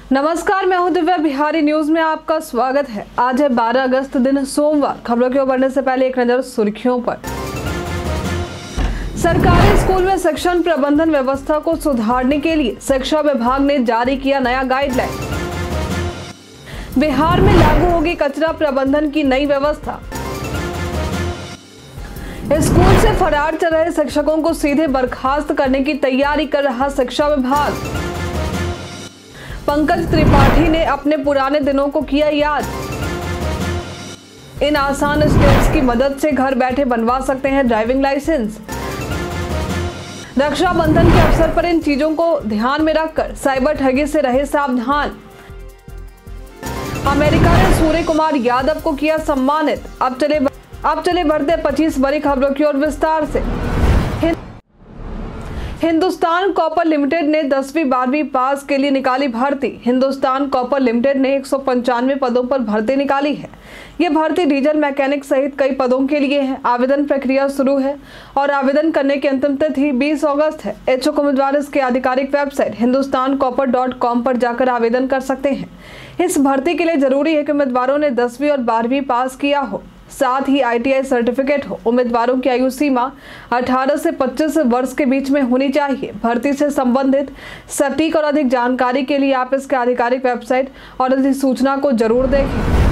नमस्कार, मैं हूं दिव्या। बिहारी न्यूज में आपका स्वागत है। आज है 12 अगस्त दिन सोमवार। खबरों की ओर बढ़ने से पहले एक नजर सुर्खियों पर। सरकारी स्कूल में शिक्षण प्रबंधन व्यवस्था को सुधारने के लिए शिक्षा विभाग ने जारी किया नया गाइडलाइन। बिहार में लागू होगी कचरा प्रबंधन की नई व्यवस्था। स्कूल से फरार चल रहे शिक्षकों को सीधे बर्खास्त करने की तैयारी कर रहा शिक्षा विभाग। पंकज त्रिपाठी ने अपने पुराने दिनों को किया याद। इन आसान स्टेप्स की मदद से घर बैठे बनवा सकते हैं ड्राइविंग लाइसेंस। रक्षाबंधन के अवसर पर इन चीजों को ध्यान में रखकर साइबर ठगी से रहे सावधान। अमेरिका ने सूर्य कुमार यादव को किया सम्मानित। अब चले बढ़ते 25 बड़ी खबरों की ओर विस्तार से। हिंदुस्तान कॉपर लिमिटेड ने 10वीं 12वीं पास के लिए निकाली भर्ती। हिंदुस्तान कॉपर लिमिटेड ने 195 पदों पर भर्ती निकाली है। ये भर्ती डीजल मैकेनिक सहित कई पदों के लिए है। आवेदन प्रक्रिया शुरू है और आवेदन करने की अंतिम तिथि 20 अगस्त है। इच्छुक उम्मीदवार इसके आधिकारिक वेबसाइट hindustancopper.com पर जाकर आवेदन कर सकते हैं। इस भर्ती के लिए जरूरी है कि उम्मीदवारों ने 10वीं और 12वीं पास किया हो, साथ ही ITI सर्टिफिकेट हो। उम्मीदवारों की आयु सीमा 18 से 25 वर्ष के बीच में होनी चाहिए। भर्ती से संबंधित सटीक और अधिक जानकारी के लिए आप इसके आधिकारिक वेबसाइट और अधिसूचना को जरूर देखें।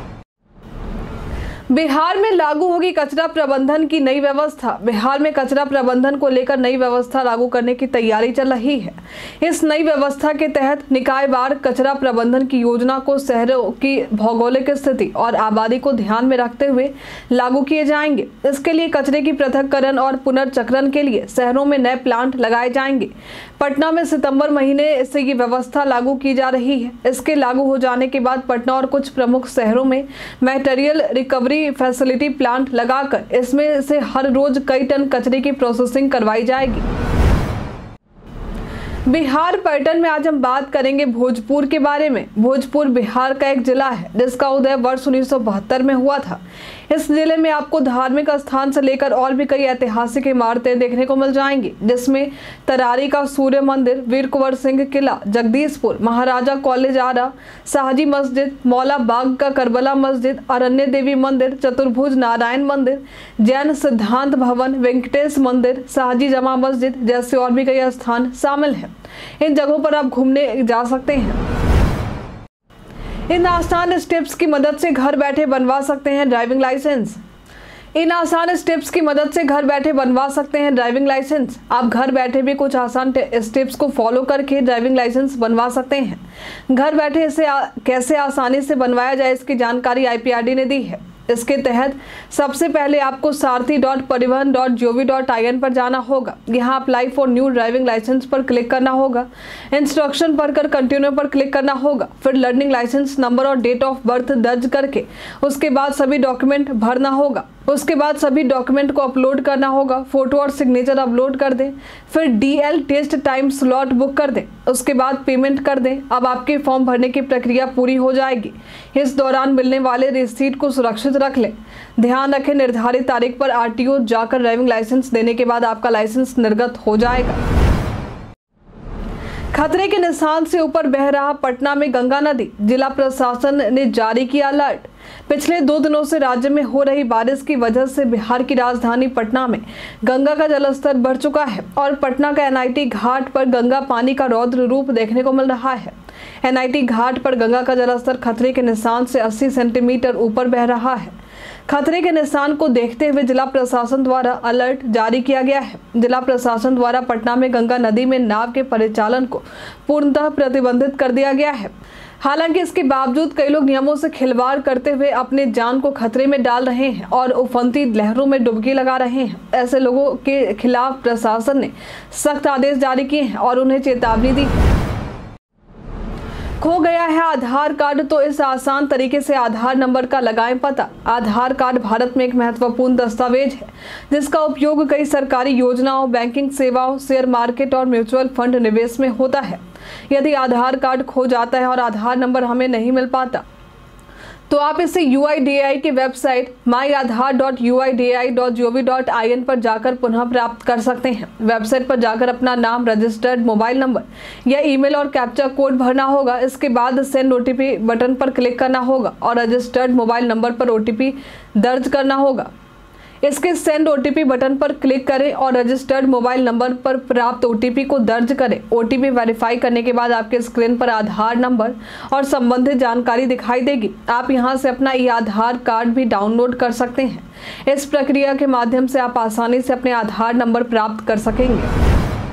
बिहार में लागू होगी कचरा प्रबंधन की नई व्यवस्था। बिहार में कचरा प्रबंधन को लेकर नई व्यवस्था लागू करने की तैयारी चल रही है। इस नई व्यवस्था के तहत निकायवार कचरा प्रबंधन की योजना को शहरों की भौगोलिक स्थिति और आबादी को ध्यान में रखते हुए लागू किए जाएंगे। इसके लिए कचरे की पृथक्करण और पुनर्चक्रण के लिए शहरों में नए प्लांट लगाए जाएंगे। पटना में सितंबर महीने से ये व्यवस्था लागू की जा रही है। इसके लागू हो जाने के बाद पटना और कुछ प्रमुख शहरों में मटेरियल रिकवरी फैसिलिटी प्लांट लगाकर इसमें से हर रोज कई टन कचरे की प्रोसेसिंग करवाई जाएगी। बिहार पर्यटन में आज हम बात करेंगे भोजपुर के बारे में। भोजपुर बिहार का एक जिला है जिसका उदय वर्ष 1972 में हुआ था। इस जिले में आपको धार्मिक स्थान से लेकर और भी कई ऐतिहासिक इमारतें देखने को मिल जाएंगी, जिसमें तरारी का सूर्य मंदिर, वीर कुंवर सिंह किला, जगदीशपुर, महाराजा कॉलेज आरा, शाहजी मस्जिद, मौला बाग का करबला मस्जिद, अरण्य देवी मंदिर, चतुर्भुज नारायण मंदिर, जैन सिद्धांत भवन, वेंकटेश मंदिर, शाहजी जमा मस्जिद जैसे और भी कई स्थान शामिल हैं। इन जगहों पर आप घूमने जा सकते हैं। इन आसान स्टेप्स की मदद से घर बैठे बनवा सकते हैं ड्राइविंग लाइसेंस। इन आसान स्टेप्स की मदद से घर बैठे बनवा सकते हैं ड्राइविंग लाइसेंस। आप घर बैठे भी कुछ आसान स्टेप्स को फॉलो करके ड्राइविंग लाइसेंस बनवा सकते हैं। घर बैठे इसे कैसे आसानी से बनवाया जाए, इसकी जानकारी IPRD ने दी है। इसके तहत सबसे पहले आपको सारथी.परिवहन.gov.in पर जाना होगा। यहाँ apply for new driving license पर क्लिक करना होगा। इंस्ट्रक्शन पढ़कर कंटिन्यू पर क्लिक करना होगा। फिर लर्निंग लाइसेंस नंबर और डेट ऑफ बर्थ दर्ज करके उसके बाद सभी डॉक्यूमेंट भरना होगा। उसके बाद सभी डॉक्यूमेंट को अपलोड करना होगा। फोटो और सिग्नेचर अपलोड कर दें। फिर DL test time slot book कर दें। उसके बाद पेमेंट कर दें। अब आपके फॉर्म भरने की प्रक्रिया पूरी हो जाएगी। इस दौरान मिलने वाले रिसीट को सुरक्षित रख लें। ध्यान रखें, निर्धारित तारीख पर RTO जाकर ड्राइविंग लाइसेंस देने के बाद आपका लाइसेंस निर्गत हो जाएगा। खतरे के निशान से ऊपर बह रहा पटना में गंगा नदी। जिला प्रशासन ने जारी किया अलर्ट। पिछले 2 दिनों से राज्य में हो रही बारिश की वजह से बिहार की राजधानी पटना में गंगा का जलस्तर बढ़ चुका है और पटना का NIT घाट पर गंगा पानी का रौद्र रूप देखने को मिल रहा है। NIT घाट पर गंगा का जलस्तर खतरे के निशान से 80 सेंटीमीटर ऊपर बह रहा है। खतरे के निशान को देखते हुए जिला प्रशासन द्वारा अलर्ट जारी किया गया है। जिला प्रशासन द्वारा पटना में गंगा नदी में नाव के परिचालन को पूर्णतः प्रतिबंधित कर दिया गया है। हालांकि इसके बावजूद कई लोग नियमों से खिलवाड़ करते हुए अपने जान को खतरे में डाल रहे हैं और उफनती लहरों में डुबकी लगा रहे हैं। ऐसे लोगों के खिलाफ प्रशासन ने सख्त आदेश जारी किए हैं और उन्हें चेतावनी दी है। खो गया है आधार कार्ड तो इस आसान तरीके से आधार नंबर का लगाएं पता। आधार कार्ड भारत में एक महत्वपूर्ण दस्तावेज है जिसका उपयोग कई सरकारी योजनाओं, बैंकिंग सेवाओं, शेयर मार्केट और म्यूचुअल फंड निवेश में होता है। यदि आधार कार्ड खो जाता है और आधार नंबर हमें नहीं मिल पाता तो आप इसे UIDAI की वेबसाइट myaadhar.uidi.gov.in पर जाकर पुनः प्राप्त कर सकते हैं। वेबसाइट पर जाकर अपना नाम, रजिस्टर्ड मोबाइल नंबर या ईमेल और कैप्चा कोड भरना होगा। इसके बाद सेंड OTP बटन पर क्लिक करना होगा और रजिस्टर्ड मोबाइल नंबर पर OTP दर्ज करना होगा। इसके सेंड OTP बटन पर क्लिक करें और रजिस्टर्ड मोबाइल नंबर पर प्राप्त OTP को दर्ज करें। OTP वेरीफाई करने के बाद आपके स्क्रीन पर आधार नंबर और संबंधित जानकारी दिखाई देगी। आप यहां से अपना आधार कार्ड भी डाउनलोड कर सकते हैं। इस प्रक्रिया के माध्यम से आप आसानी से अपने आधार नंबर प्राप्त कर सकेंगे।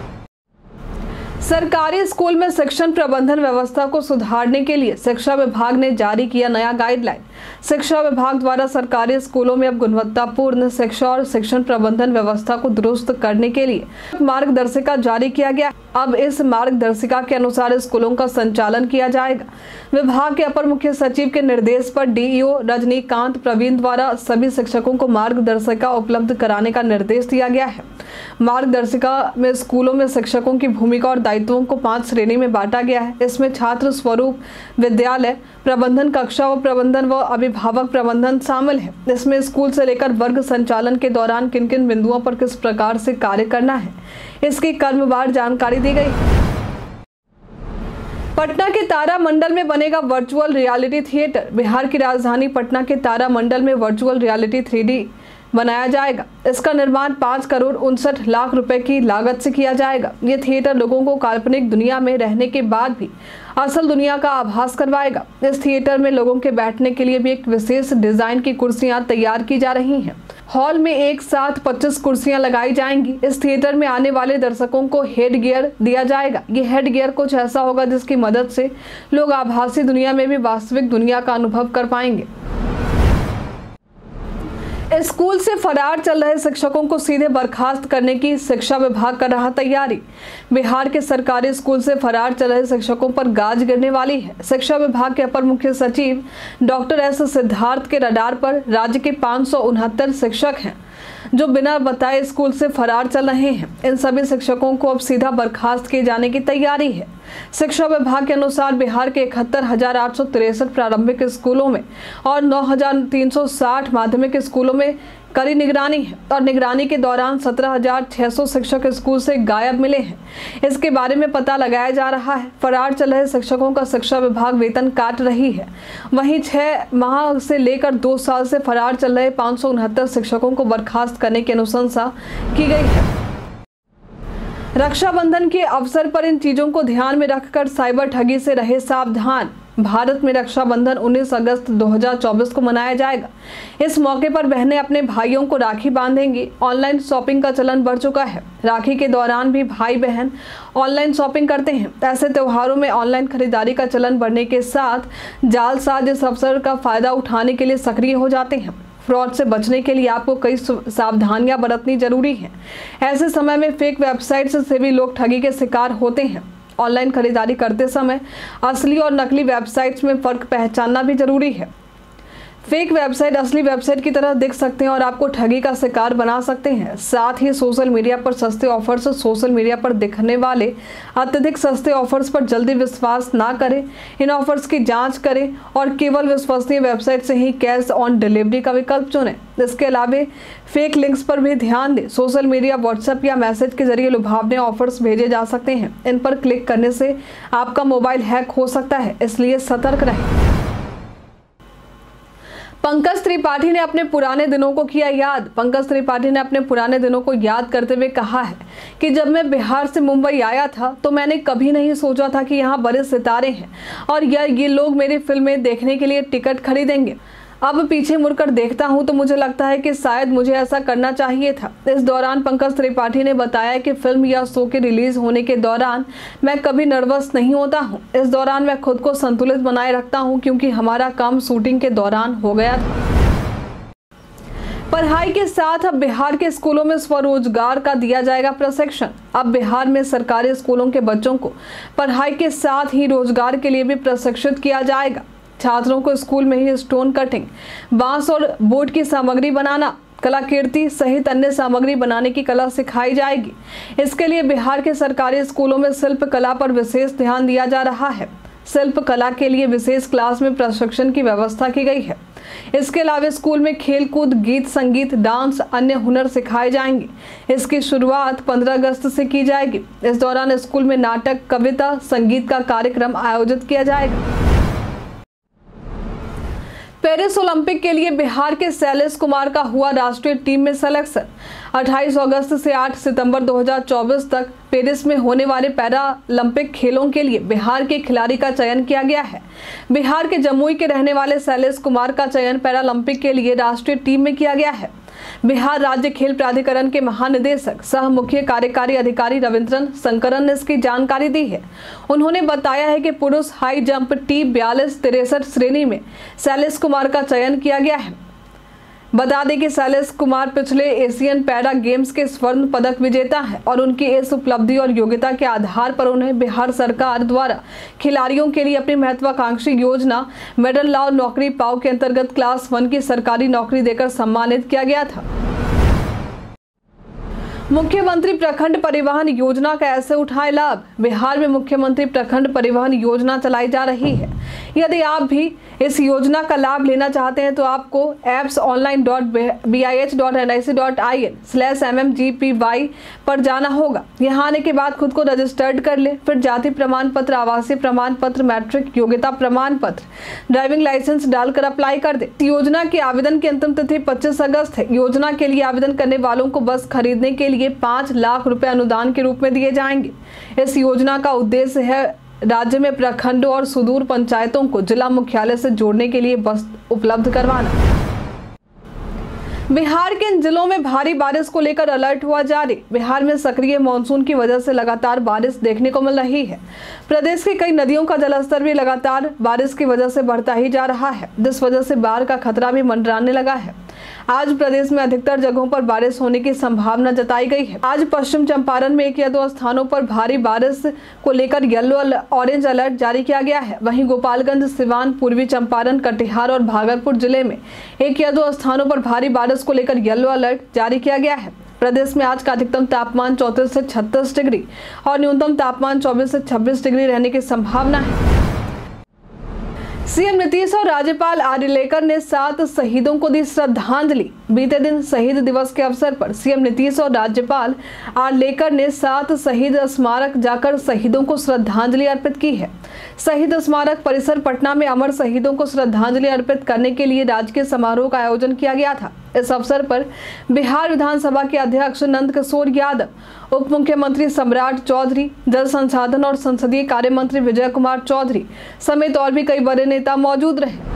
सरकारी स्कूल में शिक्षण प्रबंधन व्यवस्था को सुधारने के लिए शिक्षा विभाग ने जारी किया नया गाइडलाइन। शिक्षा विभाग द्वारा सरकारी स्कूलों में अब गुणवत्तापूर्ण शिक्षा और शिक्षण प्रबंधन व्यवस्था को दुरुस्त करने के लिए मार्गदर्शिका जारी किया गया। अब इस मार्गदर्शिका के अनुसार स्कूलों का संचालन किया जाएगा। विभाग के अपर मुख्य सचिव के निर्देश पर DEO रजनीकांत प्रवीण द्वारा सभी शिक्षकों को मार्गदर्शिका उपलब्ध कराने का निर्देश दिया गया है। मार्गदर्शिका में स्कूलों में शिक्षकों की भूमिका और दायित्वों को 5 श्रेणी में बांटा गया है। इसमें छात्र स्वरूप, विद्यालय प्रबंधन, कक्षा व प्रबंधन व अभिभावक प्रबंधन शामिल है। इसमें स्कूल से लेकर वर्ग संचालन के दौरान किन किन बिंदुओं पर किस प्रकार से कार्य करना है, इसकी क्रमवार जानकारी दी गई है। पटना के तारा मंडल में बनेगा वर्चुअल रियलिटी थिएटर। बिहार की राजधानी पटना के तारा मंडल में वर्चुअल रियलिटी 3D बनाया जाएगा। इसका निर्माण 5,59,00,000 रुपए की लागत से किया जाएगा। ये थिएटर लोगों को काल्पनिक दुनिया में रहने के बाद भी असल दुनिया का आभास करवाएगा। इस थिएटर में लोगों के बैठने के लिए भी एक विशेष डिजाइन की कुर्सियां तैयार की जा रही हैं। हॉल में एक साथ 25 कुर्सियां लगाई जाएंगी। इस थिएटर में आने वाले दर्शकों को हेड गियर दिया जाएगा। ये हेड गियर कुछ ऐसा होगा जिसकी मदद से लोग आभासी दुनिया में भी वास्तविक दुनिया का अनुभव कर पाएंगे। स्कूल से फरार चल रहे शिक्षकों को सीधे बर्खास्त करने की शिक्षा विभाग कर रहा तैयारी। बिहार के सरकारी स्कूल से फरार चल रहे शिक्षकों पर गाज गिरने वाली है। शिक्षा विभाग के अपर मुख्य सचिव डॉक्टर S सिद्धार्थ के रडार पर राज्य के 569 शिक्षक हैं जो बिना बताए स्कूल से फरार चल रहे हैं। इन सभी शिक्षकों को अब सीधा बर्खास्त किए जाने की तैयारी है। शिक्षा विभाग के अनुसार बिहार के 71,863 प्रारंभिक स्कूलों में और 9,360 माध्यमिक स्कूलों में कड़ी निगरानी है और निगरानी के दौरान 17,600 शिक्षक स्कूल से गायब मिले हैं। इसके बारे में पता लगाया जा रहा है। फरार चल रहे शिक्षकों का शिक्षा विभाग वेतन काट रही है। वहीं 6 माह से लेकर 2 साल से फरार चल रहे 569 शिक्षकों को बर्खास्त करने की अनुशंसा की गई है। रक्षाबंधन के अवसर पर इन चीजों को ध्यान में रखकर साइबर ठगी से रहे सावधान। भारत में रक्षाबंधन 19 अगस्त 2024 को मनाया जाएगा। इस मौके पर बहनें अपने भाइयों को राखी बांधेंगी। ऑनलाइन शॉपिंग का चलन बढ़ चुका है। राखी के दौरान भी भाई बहन ऑनलाइन शॉपिंग करते हैं। ऐसे त्योहारों में ऑनलाइन खरीदारी का चलन बढ़ने के साथ जालसाज इस अवसर का फायदा उठाने के लिए सक्रिय हो जाते हैं। फ्रॉड से बचने के लिए आपको कई सावधानियां बरतनी जरूरी है। ऐसे समय में फेक वेबसाइट से भी लोग ठगी के शिकार होते हैं। ऑनलाइन खरीदारी करते समय असली और नकली वेबसाइट्स में फर्क पहचानना भी जरूरी है। फेक वेबसाइट असली वेबसाइट की तरह दिख सकते हैं और आपको ठगी का शिकार बना सकते हैं। साथ ही सोशल मीडिया पर सस्ते ऑफर्स और सोशल मीडिया पर दिखने वाले अत्यधिक सस्ते ऑफर्स पर जल्दी विश्वास ना करें। इन ऑफर्स की जांच करें और केवल विश्वसनीय वेबसाइट से ही कैश ऑन डिलीवरी का विकल्प चुनें। इसके अलावा फेक लिंक्स पर भी ध्यान दें। सोशल मीडिया, व्हाट्सएप या मैसेज के जरिए लुभावने ऑफर्स भेजे जा सकते हैं। इन पर क्लिक करने से आपका मोबाइल हैक हो सकता है, इसलिए सतर्क रहें। पंकज त्रिपाठी ने अपने पुराने दिनों को किया याद। पंकज त्रिपाठी ने अपने पुराने दिनों को याद करते हुए कहा है कि जब मैं बिहार से मुंबई आया था तो मैंने कभी नहीं सोचा था कि यहाँ बड़े सितारे हैं और ये लोग मेरी फिल्में देखने के लिए टिकट खरीदेंगे। अब पीछे मुड़कर देखता हूं तो मुझे लगता है कि शायद मुझे ऐसा करना चाहिए था। इस दौरान पंकज त्रिपाठी ने बताया कि फिल्म या शो के रिलीज होने के दौरान मैं कभी नर्वस नहीं होता हूं। इस दौरान मैं खुद को संतुलित बनाए रखता हूं क्योंकि हमारा काम शूटिंग के दौरान हो गया था। पढ़ाई के साथ अब बिहार के स्कूलों में स्वरोजगार का दिया जाएगा प्रशिक्षण। अब बिहार में सरकारी स्कूलों के बच्चों को पढ़ाई के साथ ही रोजगार के लिए भी प्रशिक्षित किया जाएगा। छात्रों को स्कूल में ही स्टोन कटिंग, बांस और बोर्ड की सामग्री बनाना, कलाकृति सहित अन्य सामग्री बनाने की कला सिखाई जाएगी। इसके लिए बिहार के सरकारी स्कूलों में शिल्प कला पर विशेष ध्यान दिया जा रहा है। शिल्प कला के लिए विशेष क्लास में प्रशिक्षण की व्यवस्था की गई है। इसके अलावा स्कूल में खेल कूद, गीत संगीत, डांस, अन्य हुनर सिखाए जाएंगे। इसकी शुरुआत 15 अगस्त से की जाएगी। इस दौरान स्कूल में नाटक, कविता, संगीत का कार्यक्रम आयोजित किया जाएगा। पेरिस ओलंपिक के लिए बिहार के शैलेश कुमार का हुआ राष्ट्रीय टीम में सिलेक्शन। 28 अगस्त से 8 सितंबर 2024 तक पेरिस में होने वाले पैरालंपिक खेलों के लिए बिहार के खिलाड़ी का चयन किया गया है। बिहार के जमुई के रहने वाले शैलेश कुमार का चयन पैरालंपिक के लिए राष्ट्रीय टीम में किया गया है। बिहार राज्य खेल प्राधिकरण के महानिदेशक सह मुख्य कार्यकारी अधिकारी रविंद्रन शंकरन ने इसकी जानकारी दी है। उन्होंने बताया है कि पुरुष हाई जंप T42-63 श्रेणी में शैलेश कुमार का चयन किया गया है। बता दें कि शैलेश कुमार पिछले एशियन पैरा गेम्स के स्वर्ण पदक विजेता हैं और उनकी इस उपलब्धि और योग्यता के आधार पर उन्हें बिहार सरकार द्वारा खिलाड़ियों के लिए अपनी महत्वाकांक्षी योजना मेडल लाओ नौकरी पाओ के अंतर्गत क्लास 1 की सरकारी नौकरी देकर सम्मानित किया गया था। मुख्यमंत्री प्रखंड परिवहन योजना का ऐसे उठाए लाभ। बिहार में मुख्यमंत्री प्रखंड परिवहन योजना चलाई जा रही है। यदि आप भी इस योजना का लाभ लेना चाहते हैं तो आपको apps.bih.nic.in/mmgpy पर जाना होगा। यहाँ आने के बाद खुद को रजिस्टर्ड कर ले, फिर जाति प्रमाण पत्र, आवासीय प्रमाण पत्र, मैट्रिक योग्यता प्रमाण पत्र, ड्राइविंग लाइसेंस डालकर अप्लाई कर दे। योजना के आवेदन की अंतिम तिथि 25 अगस्त है। योजना के लिए आवेदन करने वालों को बस खरीदने के लिए 5 लाख रुपए अनुदान के रूप में दिए जाएंगे। इस योजना का उद्देश्य है राज्य में प्रखंडों और सुदूर पंचायतों को जिला मुख्यालय से जोड़ने के लिए बस उपलब्ध करवाना। बिहार के इन जिलों में भारी बारिश को लेकर अलर्ट हुआ जारी। बिहार में सक्रिय मानसून की वजह से लगातार बारिश देखने को मिल रही है। प्रदेश की कई नदियों का जलस्तर भी लगातार बारिश की वजह से बढ़ता ही जा रहा है, जिस वजह से बाढ़ का खतरा भी मंडराने लगा है। आज प्रदेश में अधिकतर जगहों पर बारिश होने की संभावना जताई गई है। आज पश्चिम चंपारण में 1 या 2 स्थानों पर भारी बारिश को लेकर येलो ऑरेंज अलर्ट जारी किया गया है। वहीं गोपालगंज, सिवान, पूर्वी चंपारण, कटिहार और भागलपुर जिले में 1 या 2 स्थानों पर भारी बारिश को लेकर येलो अलर्ट जारी किया गया है। प्रदेश में आज का अधिकतम तापमान 34 से 36 डिग्री और न्यूनतम तापमान 24 से 26 डिग्री रहने की संभावना है। सीएम नीतीश और राज्यपाल आर्लेकर ने 7 शहीदों को दी श्रद्धांजलि। बीते दिन शहीद दिवस के अवसर पर सीएम नीतीश और राज्यपाल आर्लेकर ने 7 शहीद स्मारक जाकर शहीदों को श्रद्धांजलि अर्पित की है। शहीद स्मारक परिसर पटना में अमर शहीदों को श्रद्धांजलि अर्पित करने के लिए राजकीय समारोह का आयोजन किया गया था। इस अवसर पर बिहार विधानसभा के अध्यक्ष नंद किशोर यादव, उप मुख्यमंत्री सम्राट चौधरी, जल संसाधन और संसदीय कार्य मंत्री विजय कुमार चौधरी समेत और भी कई बड़े नेता मौजूद रहे।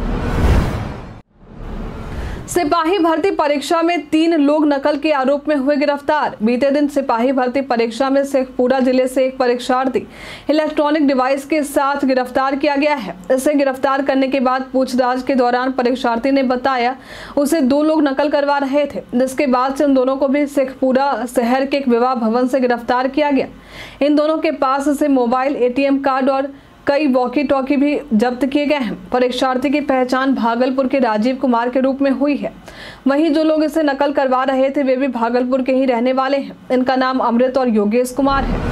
सिपाही भर्ती परीक्षा में 3 लोग नकल के आरोप में हुए गिरफ्तार। बीते दिन सिपाही भर्ती परीक्षा में शेखपुरा जिले से एक परीक्षार्थी इलेक्ट्रॉनिक डिवाइस के साथ गिरफ्तार किया गया है। इसे गिरफ्तार करने के बाद पूछताछ के दौरान परीक्षार्थी ने बताया उसे 2 लोग नकल करवा रहे थे, जिसके बाद से उन दोनों को भी शेखपुरा शहर के एक विवाह भवन से गिरफ्तार किया गया। इन दोनों के पास से मोबाइल, ATM कार्ड और कई वॉकी टॉकी भी जब्त किए गए हैं। परीक्षार्थी की पहचान भागलपुर के राजीव कुमार के रूप में हुई है। वहीं जो लोग इसे नकल करवा रहे थे वे भी भागलपुर के ही रहने वाले हैं। इनका नाम अमृत और योगेश कुमार है।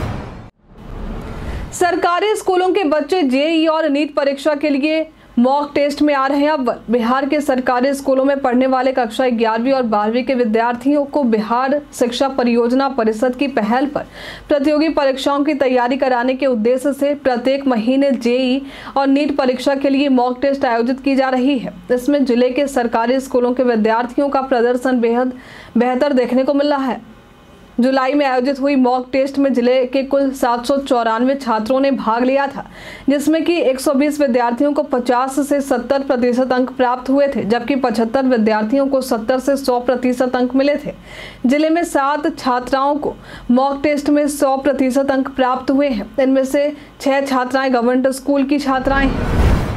सरकारी स्कूलों के बच्चे JEE और नीट परीक्षा के लिए मॉक टेस्ट में आ रहे हैं अव्वल। बिहार के सरकारी स्कूलों में पढ़ने वाले कक्षा 11वीं और 12वीं के विद्यार्थियों को बिहार शिक्षा परियोजना परिषद की पहल पर प्रतियोगी परीक्षाओं की तैयारी कराने के उद्देश्य से प्रत्येक महीने JEE और नीट परीक्षा के लिए मॉक टेस्ट आयोजित की जा रही है। इसमें जिले के सरकारी स्कूलों के विद्यार्थियों का प्रदर्शन बेहद बेहतर देखने को मिल रहा है। जुलाई में आयोजित हुई मॉक टेस्ट में जिले के कुल 794 छात्रों ने भाग लिया था, जिसमें कि 120 विद्यार्थियों को 50 से 70% अंक प्राप्त हुए थे, जबकि 75 विद्यार्थियों को 70 से 100% अंक मिले थे। जिले में 7 छात्राओं को मॉक टेस्ट में 100% अंक प्राप्त हुए हैं। इनमें से 6 छात्राएं गवर्नमेंट स्कूल की छात्राएं हैं।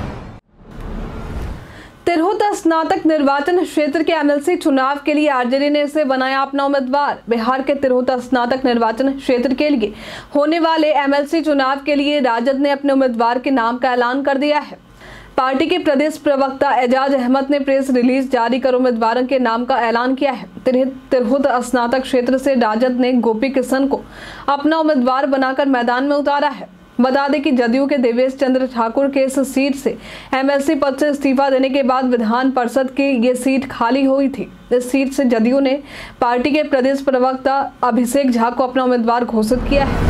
तिरहुत स्नातक निर्वाचन क्षेत्र के MLC चुनाव के लिए आरजेडी ने इसे बनाया अपना उम्मीदवार। बिहार के तिरहुत स्नातक निर्वाचन क्षेत्र के लिए होने वाले MLC चुनाव के लिए राजद ने अपने उम्मीदवार के नाम का ऐलान कर दिया है। पार्टी के प्रदेश प्रवक्ता एजाज अहमद ने प्रेस रिलीज जारी कर उम्मीदवारों के नाम का ऐलान किया है। तिरहुत स्नातक क्षेत्र से राजद ने गोपी किशन को अपना उम्मीदवार बनाकर मैदान में उतारा है। बता दें कि जदयू के देवेश चंद्र ठाकुर के इस सीट से एमएलसी पद से इस्तीफा देने के बाद विधान परिषद की ये सीट खाली हुई थी। इस सीट से जदयू ने पार्टी के प्रदेश प्रवक्ता अभिषेक झा को अपना उम्मीदवार घोषित किया है।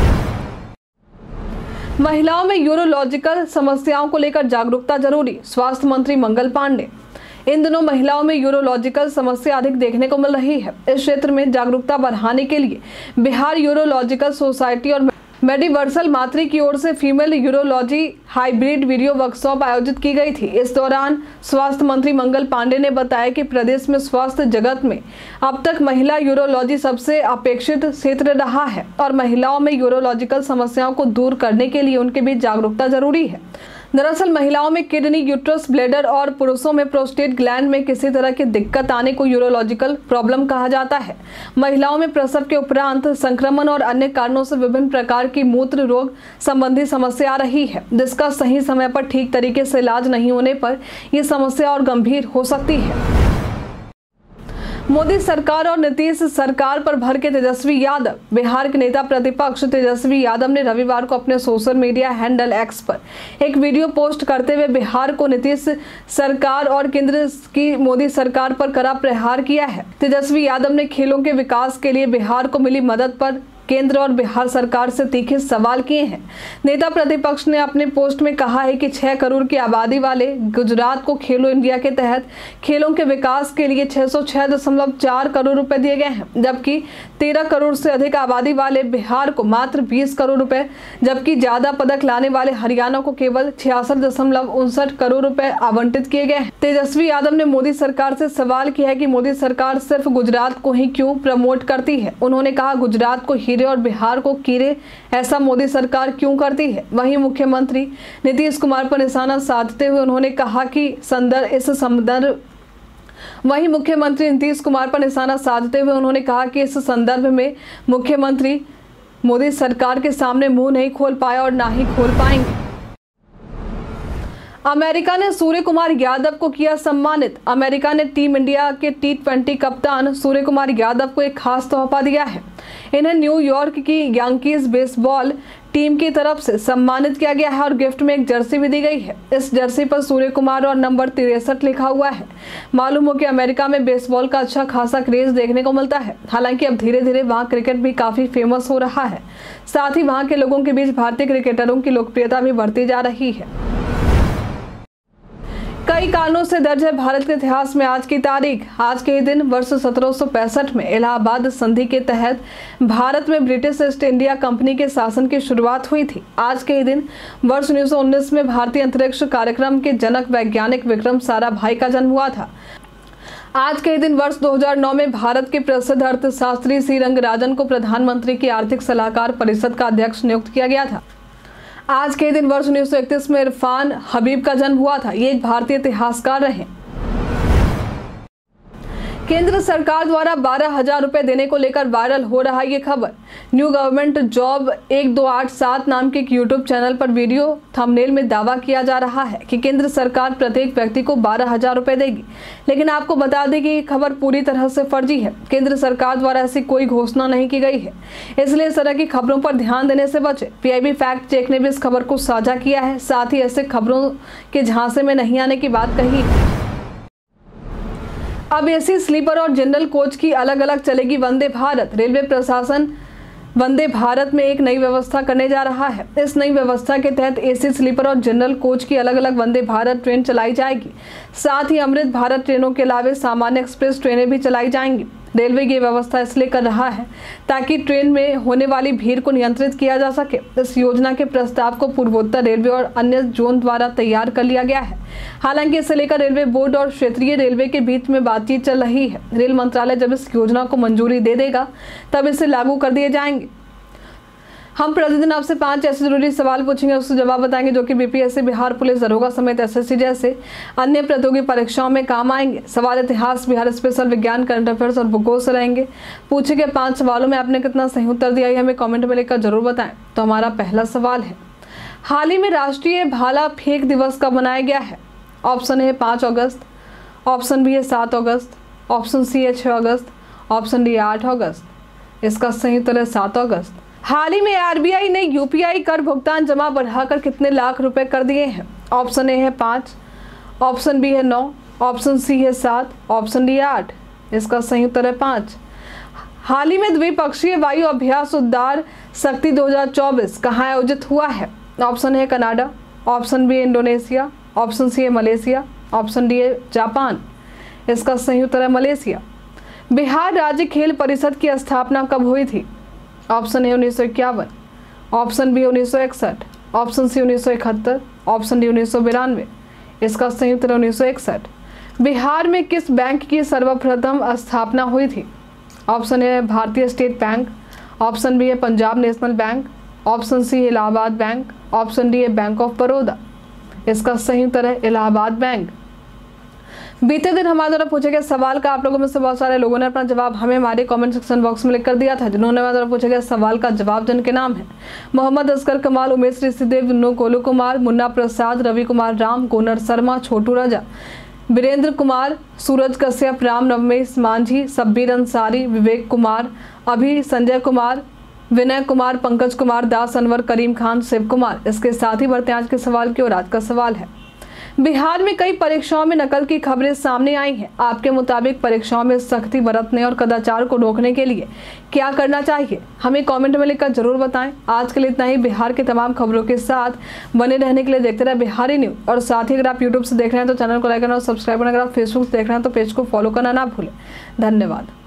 महिलाओं में यूरोलॉजिकल समस्याओं को लेकर जागरूकता जरूरी, स्वास्थ्य मंत्री मंगल पांडे। इन दिनों महिलाओं में यूरोलॉजिकल समस्या अधिक देखने को मिल रही है। इस क्षेत्र में जागरूकता बढ़ाने के लिए बिहार यूरोलॉजिकल सोसाइटी और मेडिवर्सल मातृ की ओर से female urology hybrid video workshop आयोजित की गई थी। इस दौरान स्वास्थ्य मंत्री मंगल पांडे ने बताया कि प्रदेश में स्वास्थ्य जगत में अब तक महिला यूरोलॉजी सबसे अपेक्षित क्षेत्र रहा है और महिलाओं में यूरोलॉजिकल समस्याओं को दूर करने के लिए उनके बीच जागरूकता जरूरी है। दरअसल महिलाओं में किडनी, यूट्रस, ब्लैडर और पुरुषों में प्रोस्टेट ग्लैंड में किसी तरह की दिक्कत आने को यूरोलॉजिकल प्रॉब्लम कहा जाता है। महिलाओं में प्रसव के उपरांत संक्रमण और अन्य कारणों से विभिन्न प्रकार की मूत्र रोग संबंधी समस्या आ रही है, जिसका सही समय पर ठीक तरीके से इलाज नहीं होने पर यह समस्या और गंभीर हो सकती है। मोदी सरकार और नीतीश सरकार पर भर के तेजस्वी यादव। बिहार के नेता प्रतिपक्ष तेजस्वी यादव ने रविवार को अपने सोशल मीडिया हैंडल एक्स पर एक वीडियो पोस्ट करते हुए बिहार को नीतीश सरकार और केंद्र की मोदी सरकार पर कड़ा प्रहार किया है। तेजस्वी यादव ने खेलों के विकास के लिए बिहार को मिली मदद पर केंद्र और बिहार सरकार से तीखे सवाल किए हैं। नेता प्रतिपक्ष ने अपने पोस्ट में कहा है कि 6 करोड़ की आबादी वाले गुजरात को खेलो इंडिया के तहत खेलों के विकास के लिए 606.4 करोड़ रुपए दिए गए हैं, जबकि 13 करोड़ से अधिक आबादी वाले बिहार को मात्र 20 करोड़ रुपए, जबकि ज्यादा पदक लाने वाले हरियाणा को केवल 66.59 करोड़ रुपए आवंटित किए गए हैं। तेजस्वी यादव ने मोदी सरकार से सवाल किया है कि मोदी सरकार सिर्फ गुजरात को ही क्यों प्रमोट करती है। उन्होंने कहा, गुजरात को हीरे और बिहार को कीरे, ऐसा मोदी सरकार क्यों करती है। वहीं मुख्यमंत्री नीतीश कुमार पर निशाना साधते हुए उन्होंने कहा कि इस संदर्भ में मुख्यमंत्री मोदी सरकार के सामने मुंह नहीं खोल पाया और ना ही खोल पाएंगे। अमेरिका ने सूर्य कुमार यादव को किया सम्मानित। अमेरिका ने टीम इंडिया के T20 कप्तान सूर्य कुमार यादव को एक खास तोहफा दिया है। इन्हें न्यूयॉर्क की यांकीज बेसबॉल टीम की तरफ से सम्मानित किया गया है और गिफ्ट में एक जर्सी भी दी गई है। इस जर्सी पर सूर्य कुमार और नंबर 63 लिखा हुआ है। मालूम हो कि अमेरिका में बेसबॉल का अच्छा खासा क्रेज देखने को मिलता है। हालांकि अब धीरे धीरे वहां क्रिकेट भी काफी फेमस हो रहा है। साथ ही वहां के लोगों के बीच भारतीय क्रिकेटरों की लोकप्रियता भी बढ़ती जा रही है। कई कारणों से दर्ज है भारत के इतिहास में आज की तारीख। आज के ही दिन वर्ष 1765 में इलाहाबाद संधि के तहत भारत में ब्रिटिश ईस्ट इंडिया कंपनी के शासन की शुरुआत हुई थी। आज के ही दिन वर्ष 1919 में भारतीय अंतरिक्ष कार्यक्रम के जनक वैज्ञानिक विक्रम साराभाई का जन्म हुआ था। आज के ही दिन वर्ष 2009 में भारत के प्रसिद्ध अर्थशास्त्री सी रंगराजन को प्रधानमंत्री की आर्थिक सलाहकार परिषद का अध्यक्ष नियुक्त किया गया था। आज के दिन वर्ष 1931 में इरफान हबीब का जन्म हुआ था। ये एक भारतीय इतिहासकार रहे। केंद्र सरकार द्वारा 12,000 रुपए देने को लेकर वायरल हो रहा है ये खबर। न्यू गवर्नमेंट जॉब 1287 नाम के एक यूट्यूब चैनल पर वीडियो थंबनेल में दावा किया जा रहा है कि केंद्र सरकार प्रत्येक व्यक्ति को 12,000 रुपए देगी, लेकिन आपको बता दें कि ये खबर पूरी तरह से फर्जी है। केंद्र सरकार द्वारा ऐसी कोई घोषणा नहीं की गई है, इसलिए इस तरह की खबरों पर ध्यान देने से बचे। पीआईबी फैक्ट चेक ने भी इस खबर को साझा किया है, साथ ही ऐसे खबरों के झांसे में नहीं आने की बात कही। अब एसी स्लीपर और जनरल कोच की अलग अलग चलेगी वंदे भारत। रेलवे प्रशासन वंदे भारत में एक नई व्यवस्था करने जा रहा है। इस नई व्यवस्था के तहत एसी स्लीपर और जनरल कोच की अलग अलग वंदे भारत ट्रेन चलाई जाएगी। साथ ही अमृत भारत ट्रेनों के अलावा सामान्य एक्सप्रेस ट्रेनें भी चलाई जाएंगी। रेलवे ये व्यवस्था इसलिए कर रहा है ताकि ट्रेन में होने वाली भीड़ को नियंत्रित किया जा सके। इस योजना के प्रस्ताव को पूर्वोत्तर रेलवे और अन्य जोन द्वारा तैयार कर लिया गया है। हालांकि इसे लेकर रेलवे बोर्ड और क्षेत्रीय रेलवे के बीच में बातचीत चल रही है। रेल मंत्रालय जब इस योजना को मंजूरी दे देगा तब इसे लागू कर दिए जाएंगे। हम प्रतिदिन आपसे 5 ऐसे जरूरी सवाल पूछेंगे, उससे जवाब बताएंगे जो कि बीपीएससी, बिहार पुलिस दरोगा समेत एसएससी जैसे अन्य प्रतियोगी परीक्षाओं में काम आएंगे। सवाल इतिहास, बिहार स्पेशल, विज्ञान, करंट अफेयर्स और भूगोल से रहेंगे। पूछे गए 5 सवालों में आपने कितना सही उत्तर दिया है हमें कमेंट में लिखकर जरूर बताएं। तो हमारा पहला सवाल है, हाल ही में राष्ट्रीय भाला फेंक दिवस कब मनाया गया है? ऑप्शन ए 5 अगस्त, ऑप्शन बी है 7 अगस्त, ऑप्शन सी है 6 अगस्त, ऑप्शन डी 8 अगस्त। इसका सही उत्तर है 7 अगस्त। हाल ही में आरबीआई ने यूपीआई कर भुगतान जमा बढ़ाकर कितने लाख रुपए कर दिए हैं? ऑप्शन ए है 5, ऑप्शन बी है 9, ऑप्शन सी है 7, ऑप्शन डी 8। इसका सही उत्तर है 5। हाल ही में द्विपक्षीय वायु अभ्यास उद्धार शक्ति 2024 कहाँ आयोजित हुआ है? ऑप्शन है कनाडा, ऑप्शन बी है इंडोनेशिया, ऑप्शन सी है मलेशिया, ऑप्शन डी है जापान। इसका सही उत्तर है मलेशिया। बिहार राज्य खेल परिषद की स्थापना कब हुई थी? Option A 1951, option B 1961, option C 1971, option D 1992। इसका सही उत्तर है 1961। बिहार में किस बैंक की सर्वप्रथम स्थापना हुई थी? ऑप्शन ए भारतीय स्टेट बैंक, ऑप्शन बी है Punjab National Bank, option C है इलाहाबाद बैंक, ऑप्शन डी है बैंक ऑफ बड़ौदा। इसका सही उत्तर है इलाहाबाद बैंक। बीते दिन हमारे द्वारा पूछे गए सवाल का आप लोगों में से बहुत सारे लोगों ने अपना जवाब हमें हमारे कमेंट सेक्शन बॉक्स में लिख कर दिया था। जिन्होंने हमारे द्वारा पूछे गए सवाल का जवाब जिनके नाम है मोहम्मद असगर कमाल, उमेश ऋषिदेव, नो कोलू कुमार, मुन्ना प्रसाद, रवि कुमार राम, गोनर शर्मा, छोटू राजा, वीरेंद्र कुमार, सूरज कश्यप, राम नवमेश मांझी, सब्बीर अंसारी, विवेक कुमार, अभी, संजय कुमार, विनय कुमार, पंकज कुमार दास, अनवर, करीम खान, शिव कुमार। इसके साथ ही बढ़ते आज के सवाल की ओर। आज का सवाल है, बिहार में कई परीक्षाओं में नकल की खबरें सामने आई हैं। आपके मुताबिक परीक्षाओं में सख्ती बरतने और कदाचार को रोकने के लिए क्या करना चाहिए? हमें कमेंट में लिखकर जरूर बताएं। आज के लिए इतना ही। बिहार के तमाम खबरों के साथ बने रहने के लिए देखते रहे बिहारी न्यूज। और साथ ही अगर आप यूट्यूब से देख रहे हैं तो चैनल को लाइक करना और सब्सक्राइब करना। अगर आप फेसबुक से देख रहे हैं तो पेज को फॉलो करना ना भूलें। धन्यवाद।